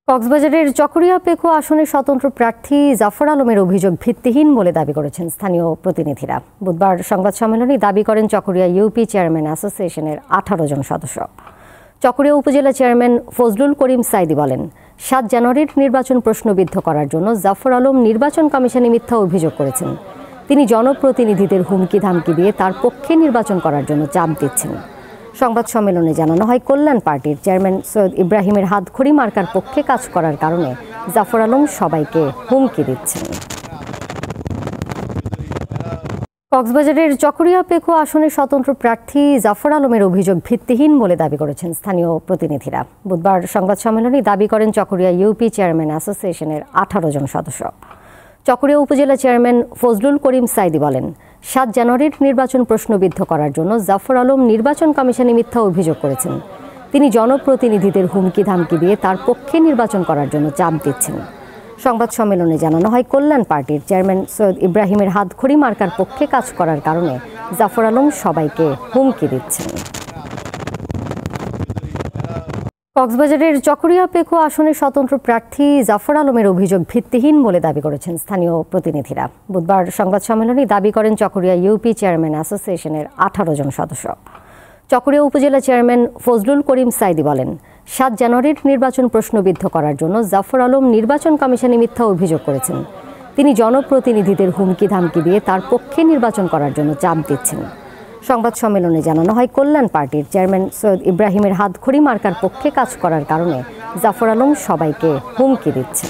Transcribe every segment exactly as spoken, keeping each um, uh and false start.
কক্সবাজারের চকরিয়া পেখো আসনের স্বতন্ত্র প্রার্থী জাফর আলমের অভিযোগ ভিত্তিহীন বলে দাবি করেছেন স্থানীয় প্রতিনিধিরা। বুধবার সংবাদ সম্মেলনে দাবি করেন চকরিয়া ইউপি চেয়ারম্যান অ্যাসোসিয়েশনের আঠারো জন সদস্য। চকরিয়া উপজেলা চেয়ারম্যান ফজলুল করিম সাইদি বলেন, সাত জানুয়ারির নির্বাচন প্রশ্নবিদ্ধ করার জন্য জাফর আলম নির্বাচন কমিশনে মিথ্যা অভিযোগ করেছেন। তিনি জনপ্রতিনিধিদের হুমকি ধামকি দিয়ে তার পক্ষে নির্বাচন করার জন্য চাপ দিচ্ছেন। সংবাদ সম্মেলনে জানানো হয়, কল্যাণ পার্টির চেয়ারম্যান সৈয়দ ইব্রাহিমের হাতখড়ি মার্কার পক্ষে কাজ করার কারণে জাফর আলম সবাইকে হুমকি দিচ্ছেন। কক্সবাজারের চকরিয়া পেখো আসনের স্বতন্ত্র প্রার্থী জাফর আলমের অভিযোগ ভিত্তিহীন বলে দাবি করেছেন স্থানীয় প্রতিনিধিরা। বুধবার সংবাদ সম্মেলনে দাবি করেন চকরিয়া ইউপি চেয়ারম্যান অ্যাসোসিয়েশনের আঠারো জন সদস্য। চকরিয়া উপজেলা চেয়ারম্যান ফজলুল করিম সাইদি বলেন, সাত জানুয়ারির নির্বাচন প্রশ্নবিদ্ধ করার জন্য জাফর আলম নির্বাচন কমিশনে মিথ্যা অভিযোগ করেছেন। তিনি জনপ্রতিনিধিদের হুমকি ধামকি দিয়ে তার পক্ষে নির্বাচন করার জন্য চাপ দিচ্ছেন। সংবাদ সম্মেলনে জানানো হয়, কল্যাণ পার্টির চেয়ারম্যান সৈয়দ ইব্রাহিমের হাতখড়ি মার্কার পক্ষে কাজ করার কারণে জাফর আলম সবাইকে হুমকি দিচ্ছেন। কক্সবাজারের চকরিয়া পেখো আসনের স্বতন্ত্র প্রার্থী জাফর আলমের অভিযোগ ভিত্তিহীন বলে দাবি করেছেন স্থানীয় প্রতিনিধিরা। বুধবার সংবাদ সম্মেলনে দাবি করেন চকরিয়া ইউপি চেয়ারম্যান অ্যাসোসিয়েশনের আঠারো জন সদস্য। চকরিয়া উপজেলা চেয়ারম্যান ফজলুল করিম সাইদি বলেন, সাত জানুয়ারির নির্বাচন প্রশ্নবিদ্ধ করার জন্য জাফর আলম নির্বাচন কমিশনে মিথ্যা অভিযোগ করেছেন। তিনি জনপ্রতিনিধিদের হুমকি ধামকি দিয়ে তার পক্ষে নির্বাচন করার জন্য চাপ দিচ্ছেন। সংবাদ সম্মেলনে জানানো হয়, কল্যাণ পার্টির চেয়ারম্যান সৈয়দ ইব্রাহিমের হাতখড়ি মার্কার পক্ষে কাজ করার কারণে জাফর আলম সবাইকে হুমকি দিচ্ছেন।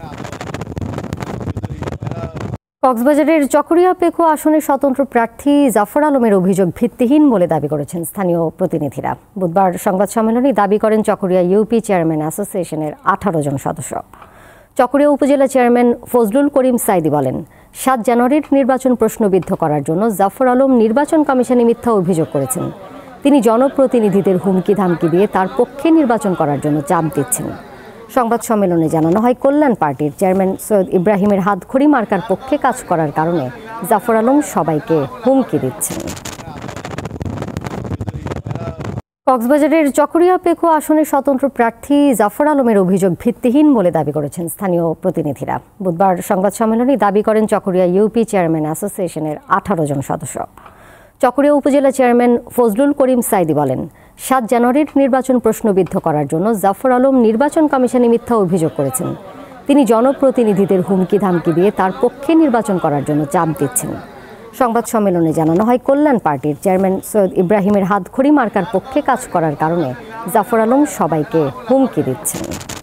কক্সবাজারের চকরিয়া পেখো আসনের স্বতন্ত্র প্রার্থী জাফর আলমের অভিযোগ ভিত্তিহীন বলে দাবি করেছেন স্থানীয় প্রতিনিধিরা। বুধবার সংবাদ সম্মেলনে দাবি করেন চকরিয়া ইউপি চেয়ারম্যান অ্যাসোসিয়েশনের আঠারো জন সদস্য। চকরিয়া উপজেলা চেয়ারম্যান ফজলুল করিম সাইদি বলেন, সাত জানুয়ারির নির্বাচন প্রশ্নবিদ্ধ করার জন্য জাফর আলম নির্বাচন কমিশনে মিথ্যা অভিযোগ করেছেন। তিনি জনপ্রতিনিধিদের হুমকি ধামকি দিয়ে তার পক্ষে নির্বাচন করার জন্য চাপ দিচ্ছেন। সংবাদ সম্মেলনে জানানো হয়, কল্যাণ পার্টির চেয়ারম্যান সৈয়দ ইব্রাহিমের হাতখড়ি মার্কার পক্ষে কাজ করার কারণে জাফর আলম সবাইকে হুমকি দিচ্ছেন। কক্সবাজারের চকরিয়া পেখো আসনের স্বতন্ত্র প্রার্থী জাফর আলমের অভিযোগ ভিত্তিহীন বলে দাবি করেছেন স্থানীয় প্রতিনিধিরা। বুধবার সংবাদ সম্মেলনে দাবি করেন চকরিয়া ইউপি চেয়ারম্যান অ্যাসোসিয়েশনের আঠারো জন সদস্য। চকরিয়া উপজেলা চেয়ারম্যান ফজলুল করিম সাইদি বলেন, সাত জানুয়ারির নির্বাচন প্রশ্নবিদ্ধ করার জন্য জাফর আলম নির্বাচন কমিশনে মিথ্যা অভিযোগ করেছেন। তিনি জনপ্রতিনিধিদের হুমকি ধামকি দিয়ে তার পক্ষে নির্বাচন করার জন্য চাপ দিচ্ছেন। সংবাদ সম্মেলনে জানানো হয়, কল্যাণ পার্টির চেয়ারম্যান সৈয়দ ইব্রাহিমের হাতখড়ি মার্কার পক্ষে কাজ করার কারণে জাফর আলম সবাইকে হুমকি দিচ্ছেন। কক্সবাজারের চকরিয়া পেখো আসনের স্বতন্ত্র প্রার্থী জাফর আলমের অভিযোগ ভিত্তিহীন বলে দাবি করেছেন স্থানীয় প্রতিনিধিরা। বুধবার সংবাদ সম্মেলনে দাবি করেন চকরিয়া ইউপি চেয়ারম্যান অ্যাসোসিয়েশনের আঠারো জন সদস্য। চকরিয়া উপজেলা চেয়ারম্যান ফজলুল করিম সাইদি বলেন, সাত জানুয়ারির নির্বাচন প্রশ্নবিদ্ধ করার জন্য জাফর আলম নির্বাচন কমিশনে মিথ্যা অভিযোগ করেছেন। তিনি জনপ্রতিনিধিদের হুমকি ধামকি দিয়ে তার পক্ষে নির্বাচন করার জন্য চাপ দিচ্ছেন। সংবাদ সম্মেলনে জানানো হয়, কল্যাণ পার্টির চেয়ারম্যান সৈয়দ ইব্রাহিমের হাতখড়ি মার্কার পক্ষে কাজ করার কারণে জাফর আলম সবাইকে হুমকি দিচ্ছেন।